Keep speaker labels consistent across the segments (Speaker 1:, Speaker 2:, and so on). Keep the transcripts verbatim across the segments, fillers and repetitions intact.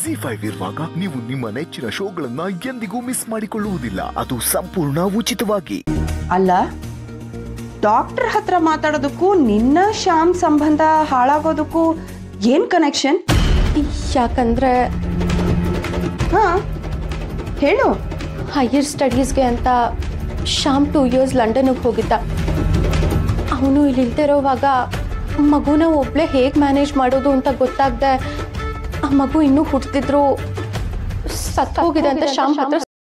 Speaker 1: Zee five ಇರುವಾಗ ನೀವು ನಿಮ್ಮ ನೆಚ್ಚಿನ ಶೋಗಳನ್ನ ಎಂದಿಗೂ ಮಿಸ್ ಮಾಡಿಕೊಳ್ಳುವುದಿಲ್ಲ, ಅದು ಸಂಪೂರ್ಣ ಉಚಿತವಾಗಿ.
Speaker 2: ಅಲ್ಲ, ಡಾಕ್ಟರ್ ಹತ್ರ ಮಾತಾಡೋದಕ್ಕೂ ನಿನ್ನ ಶ್ಯಾಮ್ ಸಂಬಂಧ ಹಾಳಾಗೋದಕ್ಕೂ ಏನ್ ಕನೆಕ್ಷನ್?
Speaker 3: ಯಾಕಂದ್ರೆ
Speaker 2: ಹಾ ಹೇಳು.
Speaker 3: ಹೈಯರ್ ಸ್ಟಡೀಸ್ಗೆ ಅಂತ ಶ್ಯಾಮ್ ಟೂ ಇಯರ್ಸ್ ಲಂಡನ್ಗೆ ಹೋಗಿದ್ದ. ಅವನು ಇಲ್ಲಿ ಇಲ್ದಿರೋವಾಗ ಮಗುನ ಒಬ್ಳೆ ಹೇಗೆ ಮ್ಯಾನೇಜ್ ಮಾಡೋದು ಅಂತ ಗೊತ್ತಾಗದೆ ಆ ಮಗು ಇನ್ನೂ ಹುಟ್ಟಿದ್ರು ಸತ್ತ ಹೋಗಿದೆ ಅಂತ ಶ್ಯಾಮ್ ಹತ್ರ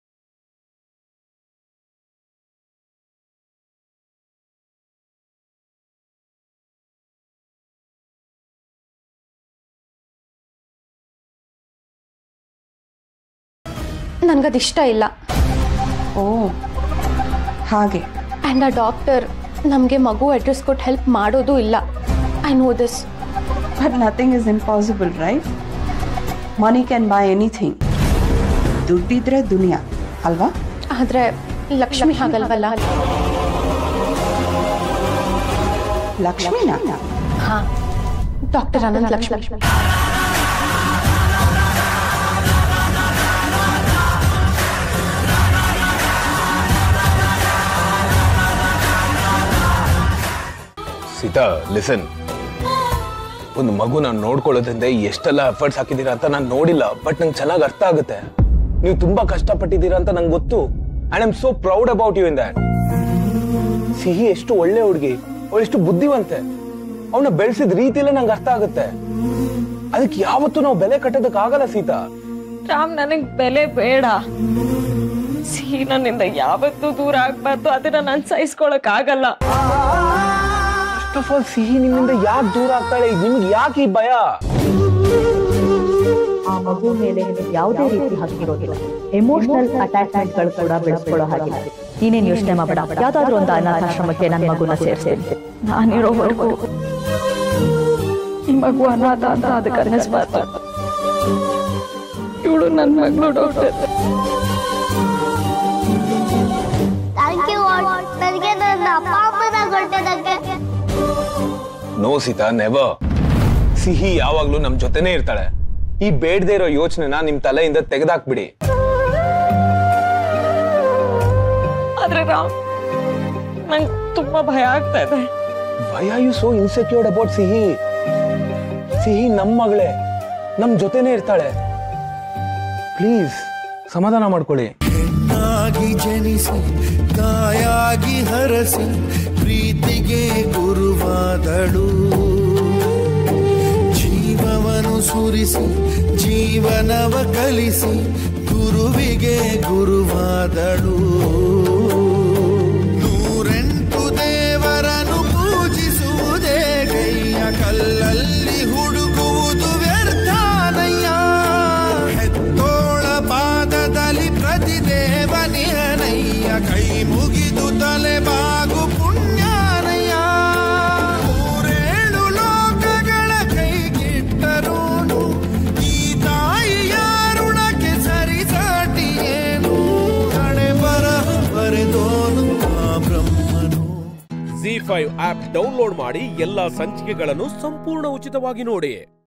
Speaker 3: ನನಗದಿಷ್ಟ ಇಲ್ಲ.
Speaker 2: ಓ ಹಾಗೆ.
Speaker 3: ಆ್ಯಂಡ್ ಆ ಡಾಕ್ಟರ್ ನಮಗೆ ಮಗು ಅಡ್ರೆಸ್ ಕೊಟ್ಟು ಹೆಲ್ಪ್ ಮಾಡೋದು ಇಲ್ಲ. I know this.
Speaker 2: But nothing is impossible, right? Money can buy anything. ದುಡ್ಡಿದ್ರೆ ದುನಿಯಾ ಅಲ್ವಾ?
Speaker 3: ಆದರೆ ಲಕ್ಷ್ಮಿ ಹಾಗಲ್ವಲ್ಲ.
Speaker 2: ಲಕ್ಷ್ಮಿನಾ?
Speaker 3: ಹಾಂ, ಡಾಕ್ಟರ್ ಅನಂತ್ ಲಕ್ಷ್ಮಿ.
Speaker 4: ಸೀತಾ, ಲಿಸನ್. ಒಂದು ಮಗು ನಾನು ನೋಡ್ಕೊಳ್ಳೋದ್ರಿಂದ ಎಷ್ಟೆಲ್ಲ ಎಫರ್ಟ್ಸ್ ಹಾಕಿದ್ದೀರಾ ಅಂತ ನಾನು ನೋಡಿಲ್ಲ, ಬಟ್ ನಂಗೆ ಚೆನ್ನಾಗಿ ಅರ್ಥ ಆಗುತ್ತೆ. ನೀವು ತುಂಬಾ ಕಷ್ಟಪಟ್ಟಿದ್ದೀರಾ ಅಂತ ನಂಗೆ ಗೊತ್ತು. And I am so proud about you in that. Sihi ಎಷ್ಟು ಒಳ್ಳೆ ಹುಡುಗಿ, ಅವಳು ಎಷ್ಟು ಬುದ್ಧಿವಂತೆ. ಅವನ್ನ ಬೆಳೆಸಿದ ರೀತಿಯಲ್ಲೇ ನಂಗೆ ಅರ್ಥ ಆಗುತ್ತೆ. ಅದಕ್ಕೆ ಯಾವತ್ತೂ ನಾವು ಬೆಲೆ ಕಟ್ಟೋದಕ್ಕೆ ಆಗಲ್ಲ ಸೀತಾ.
Speaker 5: ರಾಮ್, ನನಗ್ ಬೆಲೆ ಬೇಡ. ಸಿಹಿ ನನ್ನಿಂದ ಯಾವತ್ತೂ ದೂರ ಆಗ್ಬಾರ್ದು, ಅದನ್ನ ನಾನು ಸಹಿಸ್ಕೊಳಕ್ ಆಗಲ್ಲ.
Speaker 4: ಫಸ್ಟ್ ಆಫ್ ಆಲ್, ಸಿಹಿ ನಿಮ್ಮಿಂದ ಯಾಕೆ ದೂರ ಆಗ್ತಾಳೆ? ನಿಮ್ಗೆ ಯಾಕೆ ಈ ಭಯ?
Speaker 6: ಆ ಮಗು ಮೇಲೆ ಯಾವುದೇ ರೀತಿ ಹಕ್ಕಿರೋದಿಲ್ಲ. ಎಮೋಷನಲ್ ಅಟ್ಯಾಚ್ಮೆಂಟ್ ಗಳು ಕೂಡ ಬೆಳೆಸ್ಕೊಳ್ಳೋ ಹಾಗಿಲ್ಲ. ನೀನೇನು ಯೋಚನೆ ಮಾಡಬೇಡ. ಯಾವ್ದಾದ್ರು ಒಂದು ಅನಾಥಾಶ್ರಮಕ್ಕೆ ನನ್ನ ಮಗುನ ಸೇರಿಸ್ತೇನೆ.
Speaker 5: ನಾನಿರೋವರೆಗೂ ಈ ಮಗು ಅನಾಥ ಅಂತ ಅದಕ್ಕೆ ಅನ್ನಿಸ್ಬಾರ್ದು. ಇವಳು ನನ್ನ ಮಗಳು ಡಾಕ್ಟರ್.
Speaker 4: No Sita, never. ಸಿಹಿ ಯಾವಾಗ್ಲೂ ನಮ್ ಜೊತೆನೆ ಇರ್ತಾಳೆ. ಈ ಬೇಡದೇ ಇರೋ ಯೋಚನೆನ ನಿಮ್ ತಲೆಯಿಂದ ತೆಗೆದಾಕ್ಬಿಡಿ.
Speaker 5: ಆದ್ರೆ ರಾಮ್, ನಂಗೆ ತುಂಬಾ ಭಯ ಆಗ್ತಾ ಇದೆ.
Speaker 4: Why are you so insecured about Sihi? Sihi ನಮ್ ಮಗಳೇ, ನಮ್ ಜೊತೆನೆ ಇರ್ತಾಳೆ. ಪ್ಲೀಸ್ ಸಮಾಧಾನ ಮಾಡ್ಕೊಳ್ಳಿ.
Speaker 7: ಹೆಣ್ಣಾಗಿ ಜನಿಸಿ ತಾಯಾಗಿ ಹರಸಿ ಪ್ರೀತಿಗೆ ಗುರುವಾದಳು. ಜೀವವನ್ನು ಸುರಿಸಿ ಜೀವನವ ಕಲಿಸಿ ಗುರುವಿಗೆ ಗುರುವಾದಳು. ನೂರೆಂಟು ದೇವರನ್ನು ಪೂಜಿಸುವುದೇ ಕೈಯ ಕಲ್ಲಲ್ಲಿ ಹುಡುಕುವುದು ವ್ಯರ್ಥಾನಯ್ಯ. ಹೆತ್ತೋಳ ಪಾದದಲ್ಲಿ ಪ್ರತಿ ದೇವನಿಯನಯ್ಯ. ಕೈ ಮುಗಿದು ತಲೆ ಬಾಗು ಪುಣ್ಯಾನಯ್ಯ. ಮೂರೇಳು ಲೋಕಗಳ ಕೈಗಿಟ್ಟರೋನು ಈ ತಾಯಿಯ ಋಣಕ್ಕೆ ಸರಿಸಾಟಿ ಏನು? ಹಣೆ ಬರಹ ಬರೆದೋನು ಆ ಬ್ರಹ್ಮನು.
Speaker 8: ಝೀ ಫೈವ್ ಆಪ್ ಡೌನ್ಲೋಡ್ ಮಾಡಿ ಎಲ್ಲಾ ಸಂಚಿಕೆಗಳನ್ನು ಸಂಪೂರ್ಣ ಉಚಿತವಾಗಿ ನೋಡಿ.